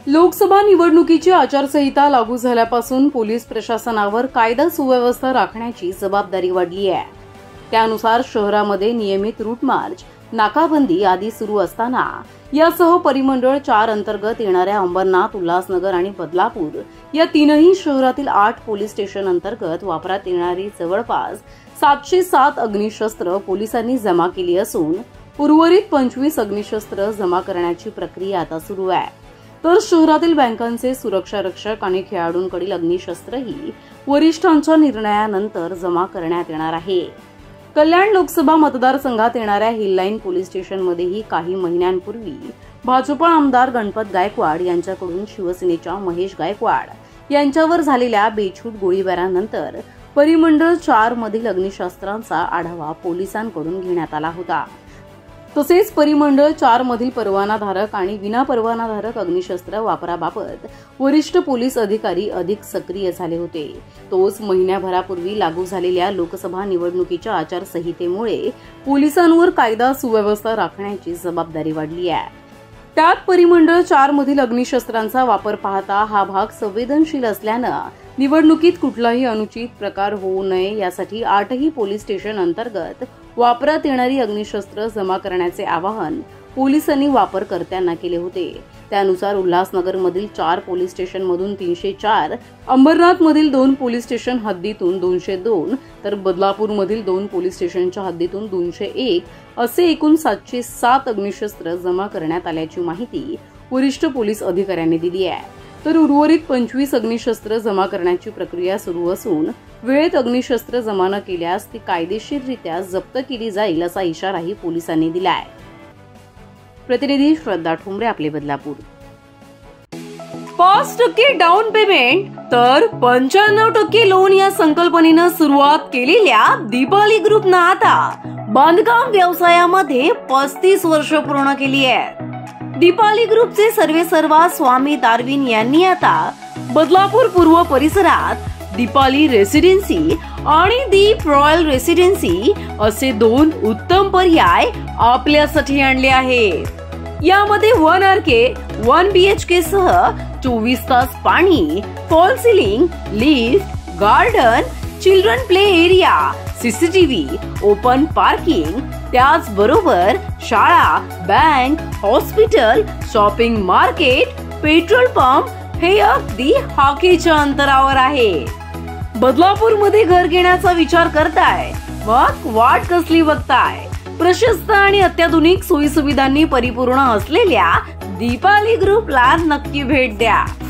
लोकसभा निवडणुकीची आचारसंहिता लागू झाल्यापासून पोलीस प्रशासनावर कायदा सुव्यवस्था राखण्याची जबाबदारी वाढली आहे। त्यानुसार शहरामध्ये नियमित रूट मार्च, नाकाबंदी आदी सुरू असताना यासह परिमंडळ 4 अंतर्गत येणाऱ्या अंबरनाथ, उल्हासनगर आणि बदलापूर या तीनही शहरातील 8 पोलीस स्टेशन अंतर्गत वापरात येणारी जवळपास 707 अग्निशस्त्र पोलिसांनी जमा केली असून उर्वरित 25 अग्निशस्त्र जमा करण्याची प्रक्रिया आता सुरू आहे। तर शहरातील बँकांचे सुरक्षा रक्षक आणि खेळाडूंकडील अग्निशस्त्रही वरिष्ठांच्या निर्णयानंतर जमा करण्यात येणार आहे। कल्याण लोकसभा मतदारसंघात येणाऱ्या हिललाईन पोलीस स्टेशनमध्येही काही महिन्यांपूर्वी भाजपा आमदार गणपत गायकवाड यांच्याकडून शिवसेनेच्या महेश गायकवाड यांच्यावर झालेल्या बेछूट गोळीबारानंतर परिमंडळ 4 मधील अग्निशस्त्रांचा आढावा पोलिसांकडून घेण्यात आला होता। तसेच परिमंडळ 4 मधील परवानाधारक आणि विनापरवानाधारक अग्निशस्त्र वापराबाबत वरिष्ठ पोलीस अधिकारी अधिक सक्रिय झाले होते। तोच महिन्याभरापूर्वी लागू झालेल्या लोकसभा निवडणुकीच्या आचारसंहितेमुळे पोलिसांवर कायदा सुव्यवस्था राखण्याची जबाबदारी वाढली आहे। त्यात परिमंडळ 4 मधील अग्निशस्त्रांचा वापर पाहता हा भाग संवेदनशील असल्यानं निवडणुकीत कुठलाही अनुचित प्रकार होऊ नये यासाठी 8ही पोलीस स्टेशन अंतर्गत वापरात येणारी अग्निशस्त्र जमा करण्याचे आवाहन पोलिसांनी वापरकर्त्यांना केले होते। त्यानुसार उल्हासनगरमधील 4 पोलीस स्टेशनमधून 304, अंबरनाथमधील 2 पोलीस स्टेशन हद्दीतून 202, तर बदलापूरमधील 2 पोलीस स्टेशनच्या हद्दीतून 201 असे एकूण 707 अग्निशस्त्र जमा करण्यात आल्याची माहिती वरिष्ठ पोलीस अधिकाऱ्यांनी दिली आहे। तर उर्वरित 25 अग्निशस्त्र जमा करण्याची प्रक्रिया सुरू असून वेळेत अग्निशस्त्र जमा न केल्यास ती कायदेशीररित्या जप्त केली जाईल असा इशाराही पोलिसांनी दिलाय। प्रतिनिधी श्रद्धा ठोंबरे, आपले बदलापूर। 5% डाऊन पेमेंट तर 95% लोन या संकल्पनेनं सुरुवात केलेल्या दीपाली ग्रुपनं आता बांधकाम व्यवसायामध्ये 35 वर्ष पूर्ण केली आहेत। दीपाली ग्रुपचे सर्वेसर्वा स्वामी दारविन यांनी आता बदलापूर पूर्व परिसरात दीपाली रेसिडेन्सी आणि दीप रॉयल रेसिडेन्सी असे 2 उत्तम पर्याय आपल्यासाठी आणले आहेत। यामध्ये 1 RK 1 BHK सह 24 तास पाणी, false ceiling, lift, garden, children play area, CCTV, open parking, त्याचबरोबर शाळा, bank, hospital, shopping market, petrol pump हे अगदी हाकेच्या अंतरावर आहे। बदलापूरमध्ये घर घेण्याचा विचार करताय? मग वाट कसली बघताय? प्रशस्त आणि अत्याधुनिक सोयी सुविधांनी परिपूर्ण असलेल्या दीपाली ग्रुपला नक्की भेट द्या।